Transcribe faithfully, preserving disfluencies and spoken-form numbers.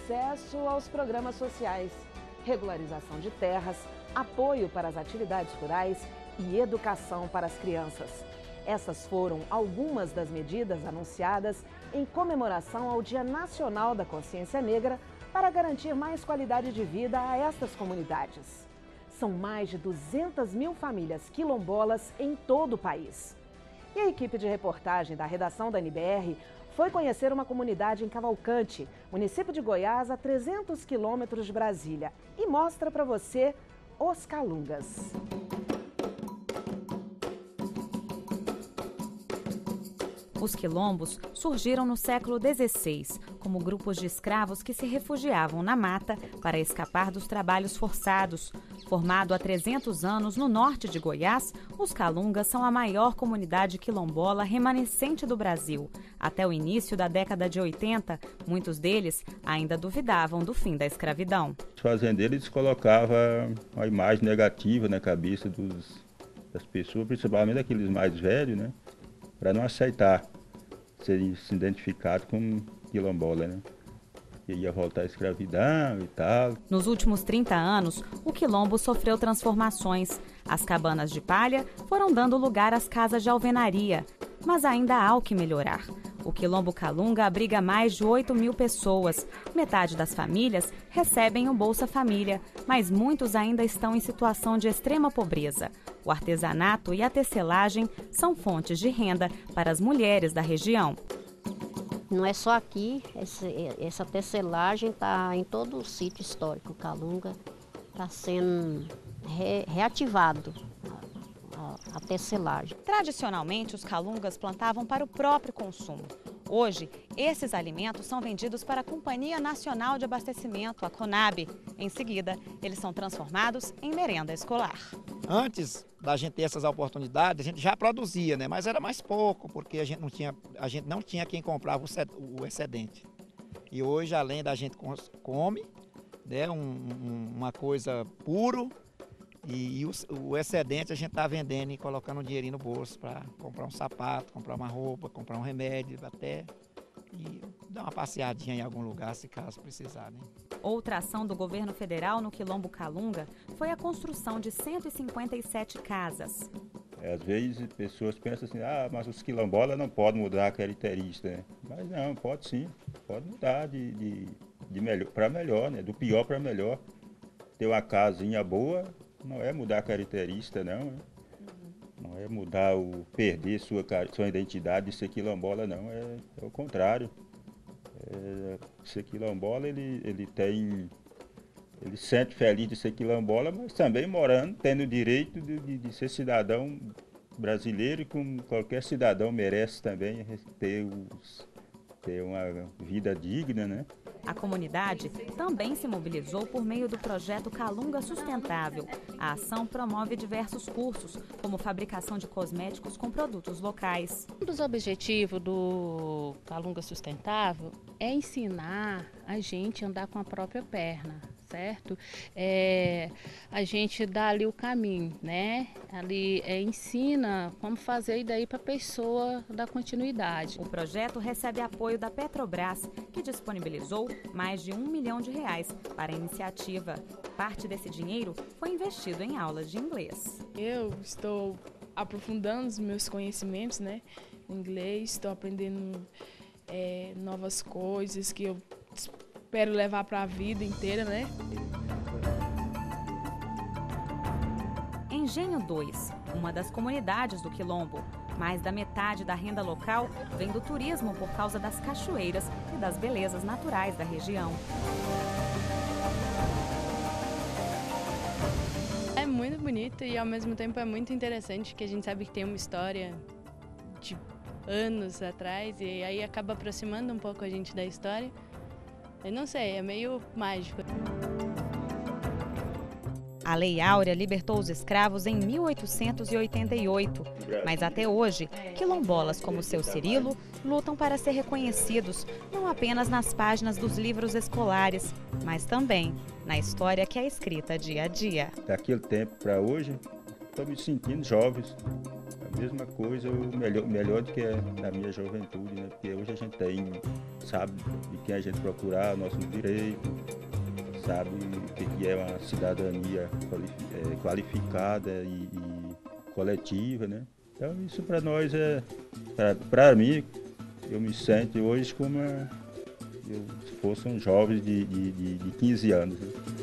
acesso aos programas sociais, regularização de terras, apoio para as atividades rurais e educação para as crianças. Essas foram algumas das medidas anunciadas em comemoração ao Dia Nacional da Consciência Negra para garantir mais qualidade de vida a estas comunidades. São mais de duzentas mil famílias quilombolas em todo o país. E a equipe de reportagem da redação da N B R foi conhecer uma comunidade em Cavalcante, município de Goiás, a trezentos quilômetros de Brasília, e mostra para você os Calungas. Os quilombos surgiram no século dezesseis, como grupos de escravos que se refugiavam na mata para escapar dos trabalhos forçados. Formado há trezentos anos no norte de Goiás, os Calungas são a maior comunidade quilombola remanescente do Brasil. Até o início da década de oitenta, muitos deles ainda duvidavam do fim da escravidão. Os fazendeiros colocavam uma imagem negativa na cabeça dos, das pessoas, principalmente aqueles mais velhos, né? Para não aceitar ser se identificado como quilombola, né? Que ia voltar à escravidão e tal. Nos últimos trinta anos, o quilombo sofreu transformações. As cabanas de palha foram dando lugar às casas de alvenaria, mas ainda há o que melhorar. O Quilombo Calunga abriga mais de oito mil pessoas. Metade das famílias recebem o Bolsa Família, mas muitos ainda estão em situação de extrema pobreza. O artesanato e a tecelagem são fontes de renda para as mulheres da região. Não é só aqui, essa, essa tecelagem está em todo o sítio histórico. O Calunga está sendo re, reativado. A tecelagem. Tradicionalmente, os calungas plantavam para o próprio consumo. Hoje, esses alimentos são vendidos para a Companhia Nacional de Abastecimento, a CONAB. Em seguida, eles são transformados em merenda escolar. Antes da gente ter essas oportunidades, a gente já produzia, né? Mas era mais pouco, porque a gente não tinha, a gente não tinha quem comprava o excedente. E hoje, além da gente come, né, um, um, uma coisa puro, E, e o, o excedente a gente está vendendo e colocando um dinheirinho no bolso para comprar um sapato, comprar uma roupa, comprar um remédio até e dar uma passeadinha em algum lugar se caso precisar, né? Outra ação do governo federal no Quilombo Calunga foi a construção de cento e cinquenta e sete casas. Às vezes pessoas pensam assim, ah, mas os quilombolas não podem mudar a característica, né? Mas não, pode sim, pode mudar de, de, de melhor para melhor, né? Do pior para melhor. Ter uma casinha boa não é mudar a característica, não. Né? Não é mudar o perder sua, sua identidade de ser quilombola, não. É, é o contrário. É, ser quilombola, ele, ele tem. Ele se sente feliz de ser quilombola, mas também morando, tendo o direito de, de, de ser cidadão brasileiro, e como qualquer cidadão merece também ter, os, ter uma vida digna, né? A comunidade também se mobilizou por meio do projeto Calunga Sustentável. A ação promove diversos cursos, como fabricação de cosméticos com produtos locais. Um dos objetivos do Calunga Sustentável é ensinar a gente a andar com a própria perna, certo? É, a gente dá ali o caminho, né? Ali é, ensina como fazer e daí para a pessoa dar continuidade. O projeto recebe apoio da Petrobras, que disponibilizou mais de um milhão de reais para a iniciativa. Parte desse dinheiro foi investido em aulas de inglês. Eu estou aprofundando os meus conhecimentos, né, em inglês, estou aprendendo é, novas coisas que eu espero levar para a vida inteira, né? Engenho dois, uma das comunidades do Quilombo. Mais da metade da renda local vem do turismo por causa das cachoeiras e das belezas naturais da região. É muito bonito e ao mesmo tempo é muito interessante, que a gente sabe que tem uma história de anos atrás e aí acaba aproximando um pouco a gente da história. Eu não sei, é meio mágico. A Lei Áurea libertou os escravos em mil oitocentos e oitenta e oito, mas até hoje, quilombolas como seu Cirilo lutam para ser reconhecidos não apenas nas páginas dos livros escolares, mas também na história que é escrita dia a dia. Daquele tempo para hoje, estou me sentindo jovens, a mesma coisa, ou melhor, melhor do que na minha juventude, né? Porque hoje a gente tem, sabe de quem a gente procurar, nossos direitos, sabe o que é uma cidadania qualificada e, e coletiva, né? Então isso para nós é, para mim, eu me sinto hoje como uma, eu, se fosse um jovem de, de, de quinze anos. Né?